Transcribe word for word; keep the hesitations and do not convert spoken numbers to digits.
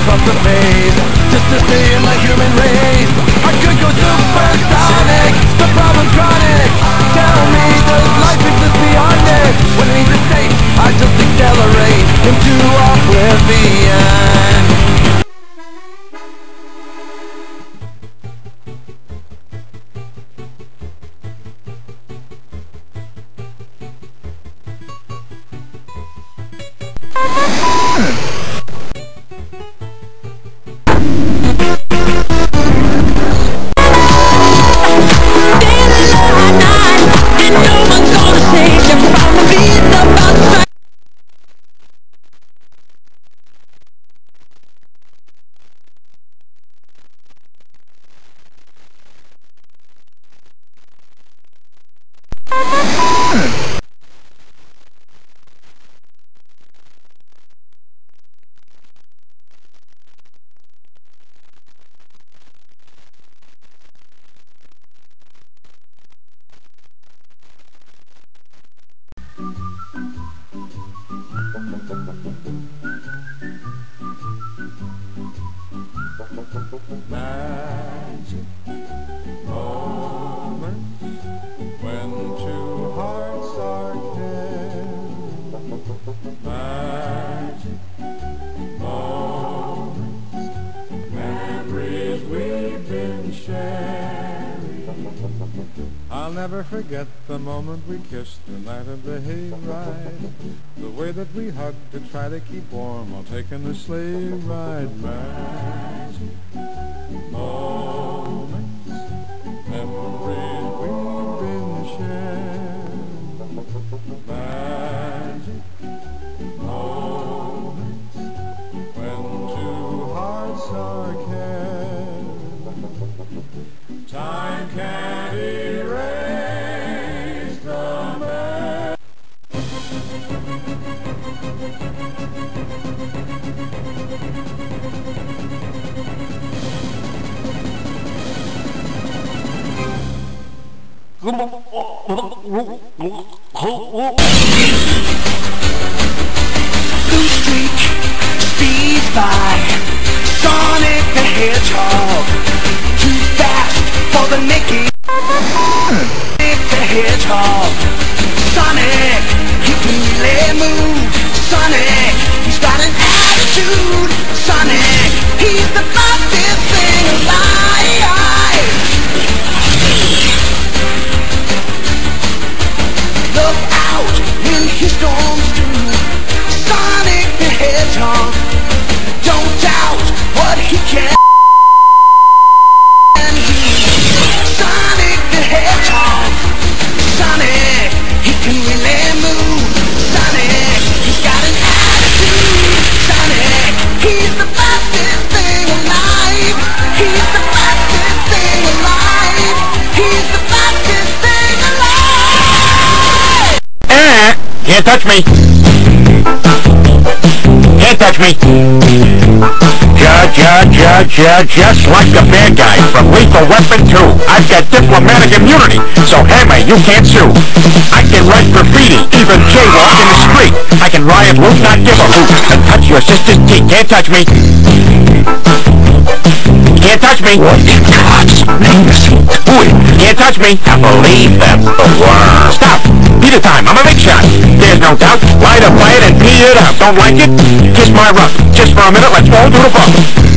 across the maze, just to stay in my human race. I could go supersonic, the problem chronic. Tell me, does life exist beyond it? When I need to stay, I just accelerate into oblivion. Magic moments when two hearts are knit. Magic moments, memories we've been sharing. I'll never forget the moment we kissed the night of the hayride. The way that we hugged to try to keep warm while taking the sleigh ride. Magic moments, memories we've been sharing. Magic moments when two hearts are caring. Time can't erase the memory. Blue streak speeds by, Sonic the Hedgehog, too fast for the Mickey. Sonic the Hedgehog, Sonic, he can really move. Sonic, he's got an attitude. Sonic, he's the fastest thing alive. Look out when he storms through. Sonic the Hedgehog, don't doubt what he can. Sonic the Hedgehog, Sonic, he can really move. Sonic, he's got an attitude. Sonic, he's the fastest thing alive. He's the fastest thing alive. He's the fastest thing alive. Eh, can't touch me. Can't touch me. Ju- ju- ju- ju- just like the bad guy from Lethal Weapon two. I've got diplomatic immunity, so Hammer, you can't sue. I can write graffiti, even jaywalk in the street. I can riot, loot, not give a hoot, and touch your sister's teeth. Can't touch me. Can't touch me. Can't touch me. I believe that's the word. Stop. Peter time. I'm a big shot. There's no doubt. Light a fire and pee it out. Don't like it? Kiss my rough. Just for a minute, let's fall to the bump.